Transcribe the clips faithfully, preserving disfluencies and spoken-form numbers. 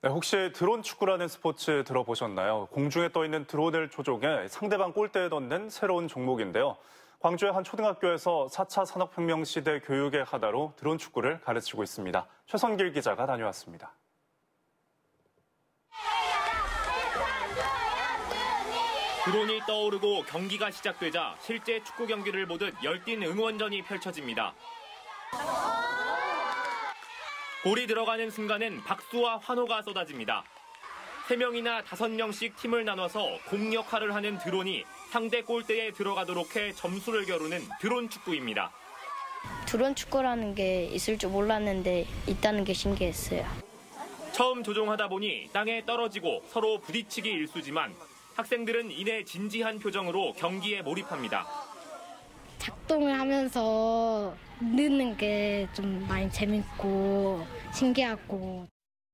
네, 혹시 드론 축구라는 스포츠 들어보셨나요? 공중에 떠 있는 드론을 조종해 상대방 골대에 넣는 새로운 종목인데요. 광주의 한 초등학교에서 사 차 산업혁명 시대 교육의 하나로 드론 축구를 가르치고 있습니다. 최선길 기자가 다녀왔습니다. 드론이 떠오르고 경기가 시작되자 실제 축구 경기를 보듯 열띤 응원전이 펼쳐집니다. 골이 들어가는 순간엔 박수와 환호가 쏟아집니다. 세 명이나 다섯 명씩 팀을 나눠서 공 역할을 하는 드론이 상대 골대에 들어가도록 해 점수를 겨루는 드론 축구입니다. 드론 축구라는 게 있을 줄 몰랐는데 있다는 게 신기했어요. 처음 조종하다 보니 땅에 떨어지고 서로 부딪히기 일쑤지만 학생들은 이내 진지한 표정으로 경기에 몰입합니다. 작동을 하면서 넣는 게 좀 많이 재밌고 신기하고.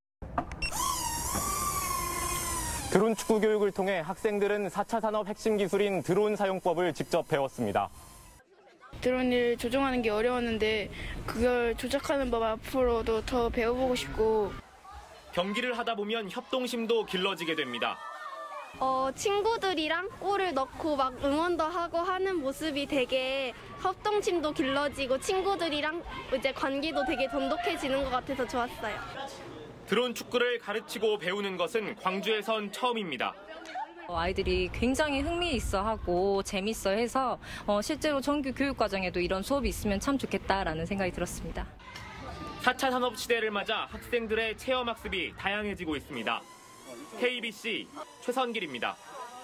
드론 축구 교육을 통해 학생들은 사 차 산업 핵심 기술인 드론 사용법을 직접 배웠습니다. 드론을 조종하는 게 어려웠는데 그걸 조작하는 법 앞으로도 더 배워보고 싶고. 경기를 하다 보면 협동심도 길러지게 됩니다. 어, 친구들이랑 골을 넣고 막 응원도 하고 하는 모습이 되게 협동심도 길러지고 친구들이랑 이제 관계도 되게 돈독해지는 것 같아서 좋았어요. 드론 축구를 가르치고 배우는 것은 광주에선 처음입니다. 아이들이 굉장히 흥미있어하고 재밌어해서 어, 실제로 정규 교육과정에도 이런 수업이 있으면 참 좋겠다라는 생각이 들었습니다. 사 차 산업 시대를 맞아 학생들의 체험학습이 다양해지고 있습니다. 케이비씨 최선길입니다.